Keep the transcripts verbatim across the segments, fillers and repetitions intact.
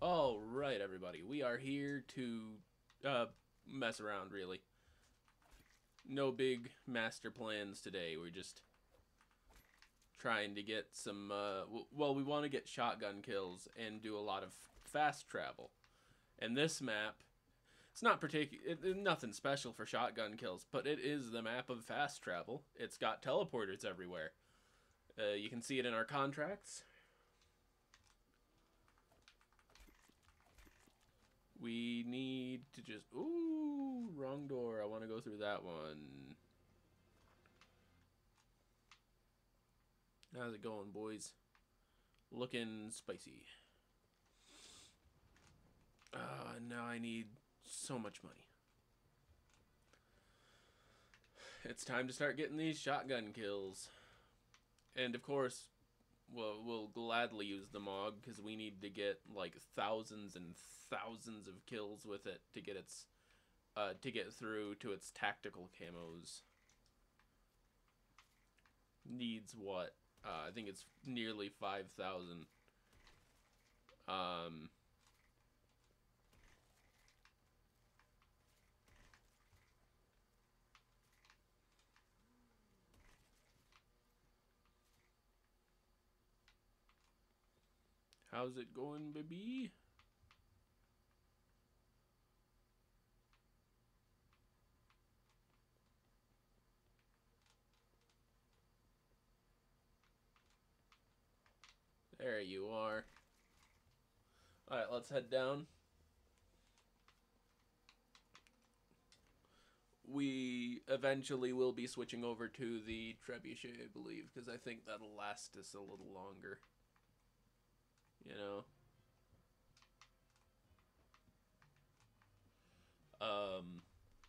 All right, everybody. We are here to uh, mess around, really. No big master plans today. We're just trying to get some. Uh, w- well, we want to get shotgun kills and do a lot of fast travel. And this map, it's not particular, it, it- nothing special for shotgun kills, but it is the map of fast travel. It's got teleporters everywhere. Uh, you can see it in our contracts. We need to just. Ooh, wrong door. I want to go through that one. How's it going, boys? Looking spicy. Uh, now I need so much money. It's time to start getting these shotgun kills. And of course, we'll, we'll gladly use the Mog because we need to get like thousands and thousands of kills with it to get its uh, to get through to its tactical camos. Needs what? Uh, I think it's nearly five thousand. Um, how's it going, baby? There you are. Alright, let's head down. We eventually will be switching over to the Trebuchet, I believe, because I think that'll last us a little longer. You know? Um...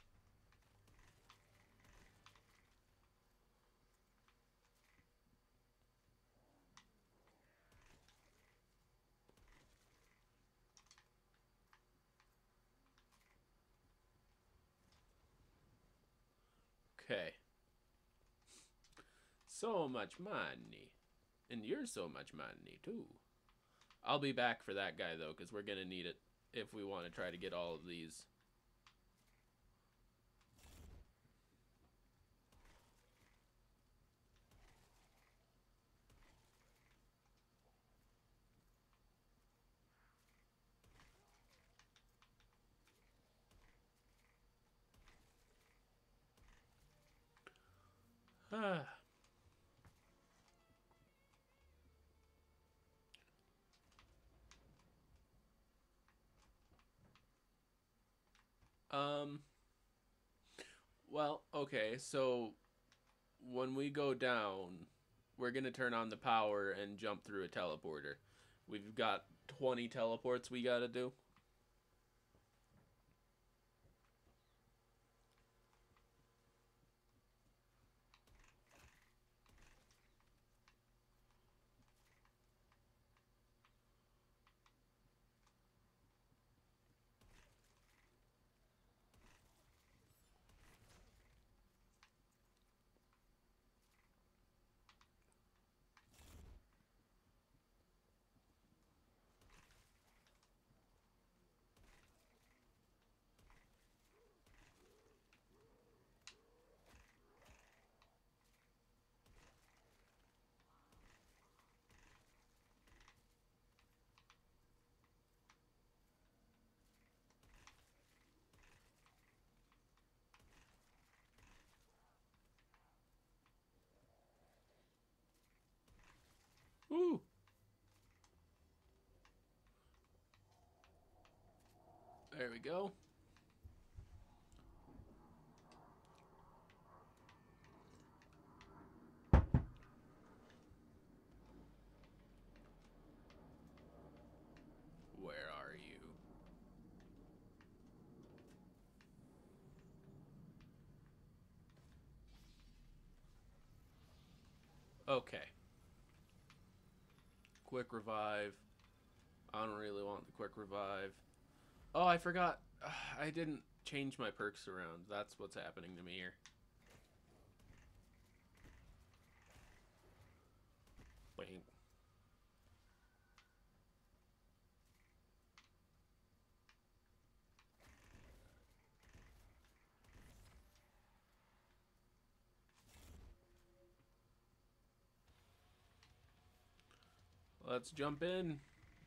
Okay. So much money. And you're so much money, too. I'll be back for that guy, though, because we're going to need it if we want to try to get all of these. Ah. um... Well, okay, so when we go down, we're going to turn on the power and jump through a teleporter. We've got twenty teleports we got to do. Woo! There we go. Where are you? Okay. Quick revive. I don't really want the quick revive. Oh, I forgot. I didn't change my perks around. That's what's happening to me here. Wait. Let's jump in.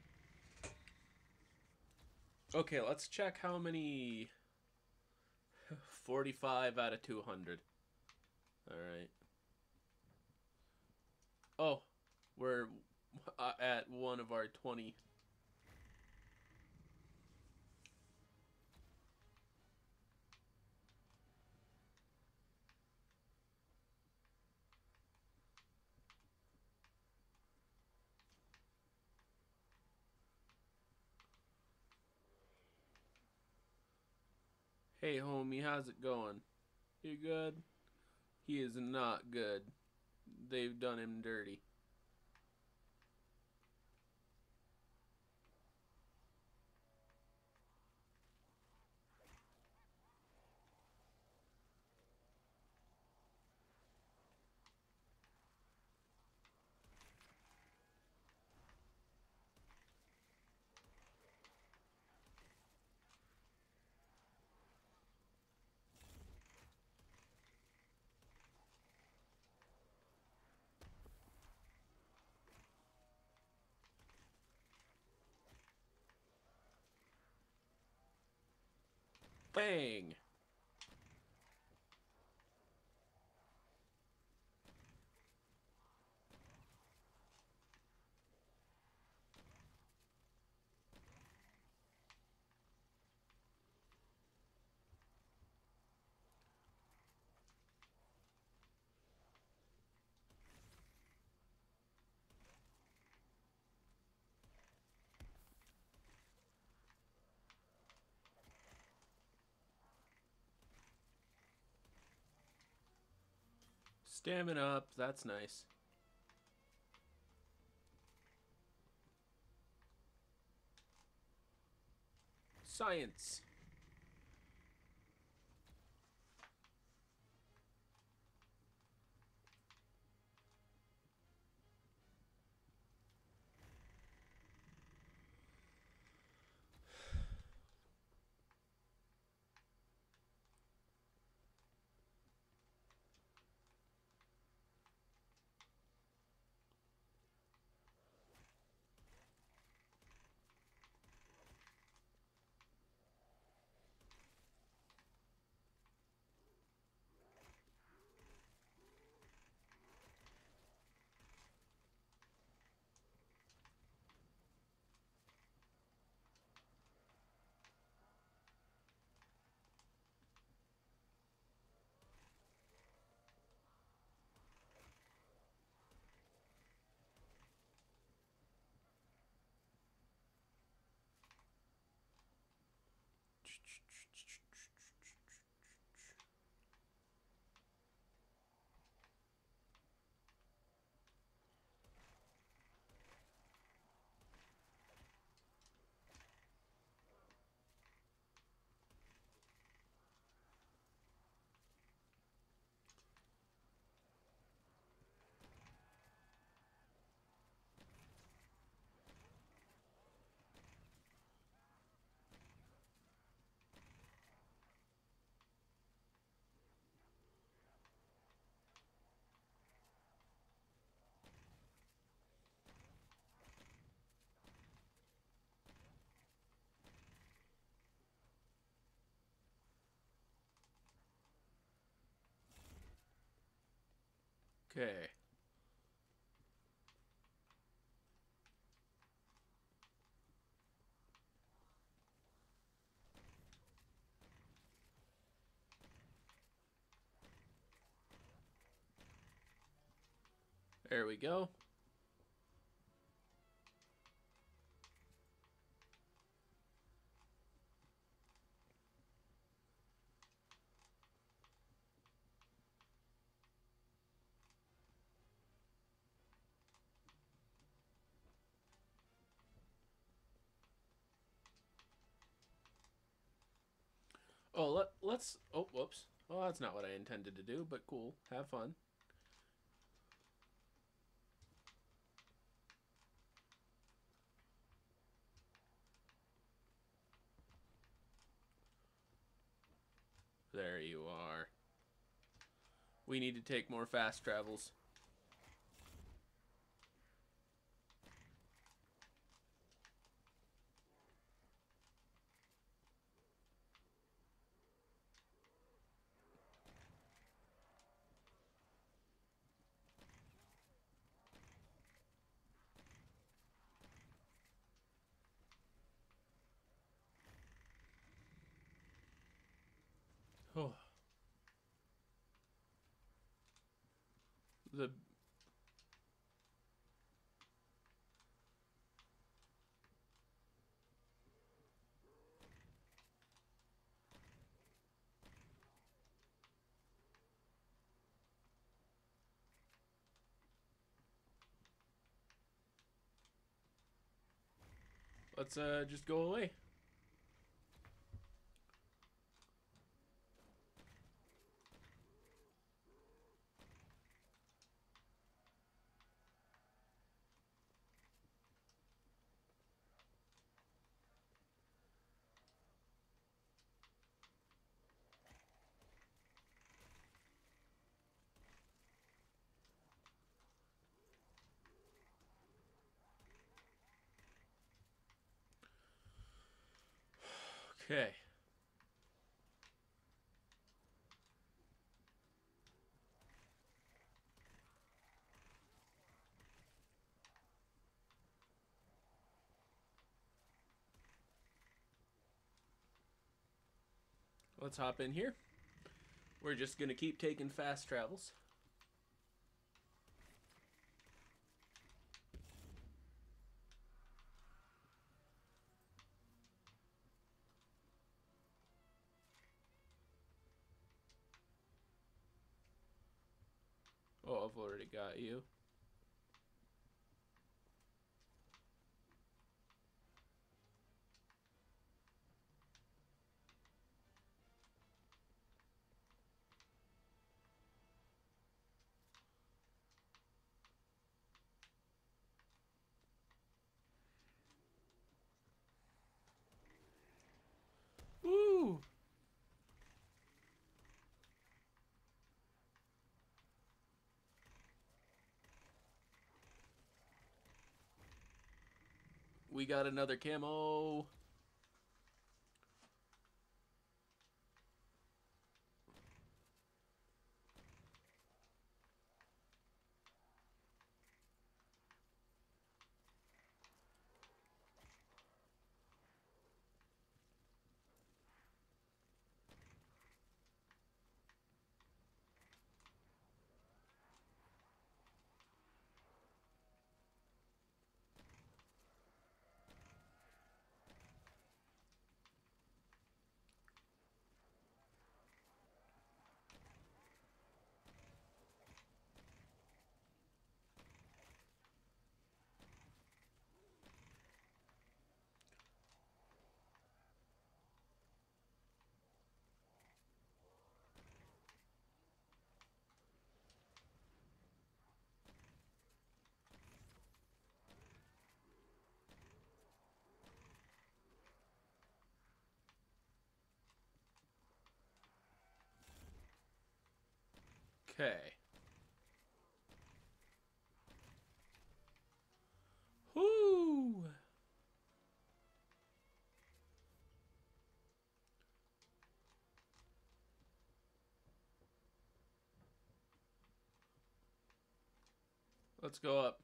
Okay, let's check how many... forty-five out of two hundred. Alright. Oh, we're uh, at one of our twenty. Hey, homie, how's it going? You good? He is not good. They've done him dirty. Bang! Stamina up, that's nice. Science. Okay. There we go. Oh, let, let's... Oh, whoops. Oh, that's not what I intended to do, but cool. Have fun. There you are. We need to take more fast travels. the let's uh just go away. Okay. Let's hop in here. We're just gonna keep taking fast travels. Oh, I've already got you. Woo! We got another camo. Okay. Whoo! Let's go up.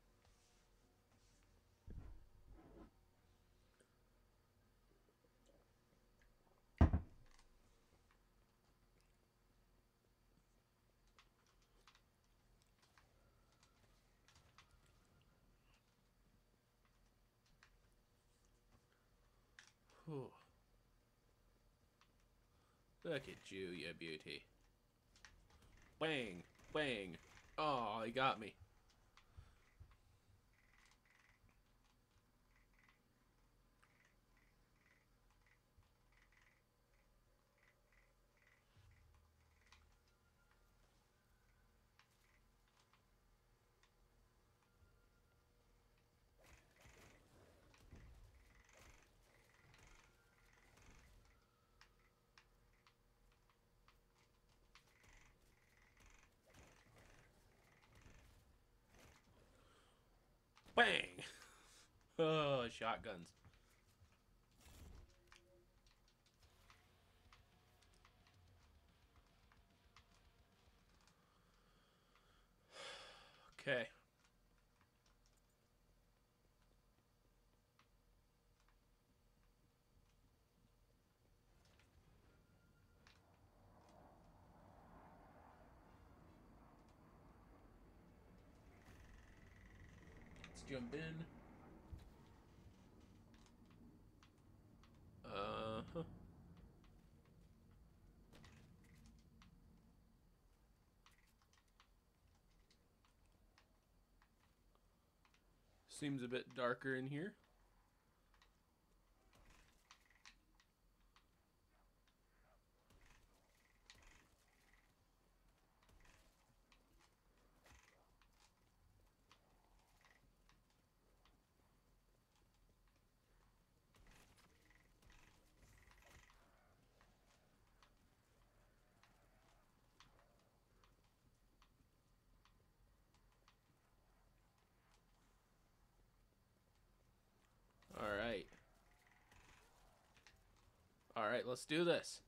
Whew. Look at you, you beauty. Bang, bang. Oh, he got me. Bang! Oh, shotguns. Okay. jump in. Uh-huh. Seems a bit darker in here. All right. All right, let's do this.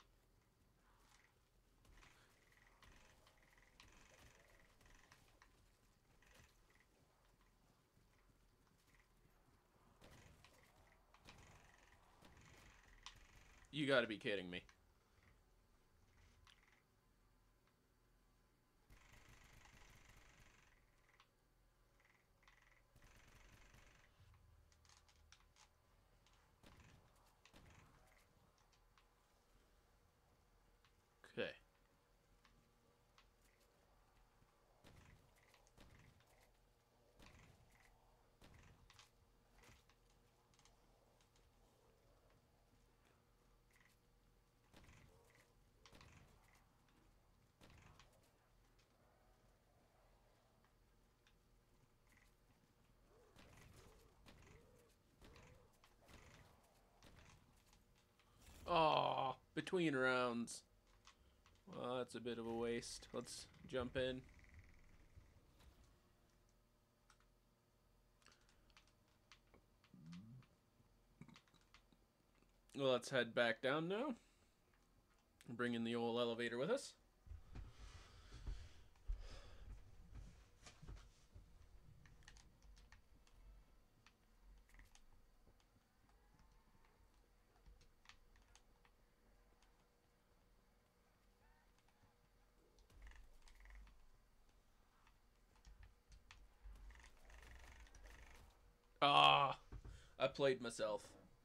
You got to be kidding me. Okay. Oh, between rounds. Well, that's a bit of a waste. Let's jump in. Well, let's head back down now. Bring in the old elevator with us. Ah, I played myself.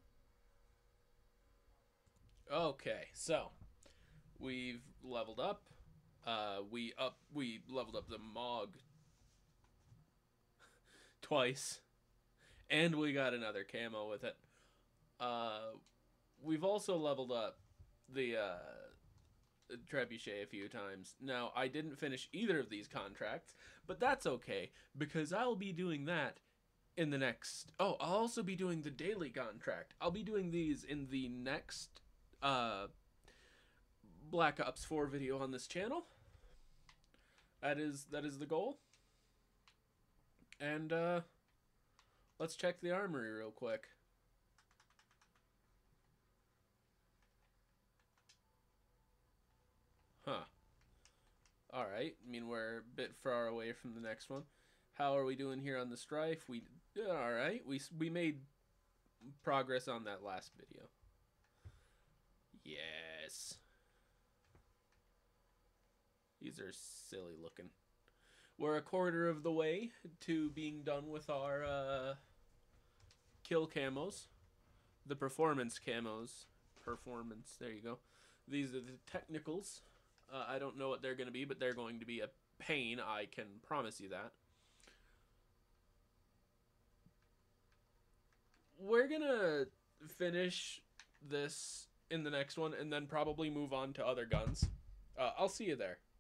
Okay, so we've leveled up. Uh, we up we leveled up the Mog twice, and we got another camo with it. Uh, we've also leveled up the uh, Trebuchet a few times. Now, I didn't finish either of these contracts, but that's okay because I'll be doing that in the next. Oh, I'll also be doing the daily contract. I'll be doing these in the next uh, Black Ops four video on this channel. That is that is the goal. And uh, let's check the armory real quick. Huh. Alright, I mean, we're a bit far away from the next one. How are we doing here on the Strife? We alright, we, we made progress on that last video. Yes. These are silly looking. We're a quarter of the way to being done with our uh, kill camos. The performance camos. Performance, there you go. These are the technicals. Uh, I don't know what they're going to be, but they're going to be a pain. I can promise you that. We're going to finish this in the next one and then probably move on to other guns. Uh, I'll see you there.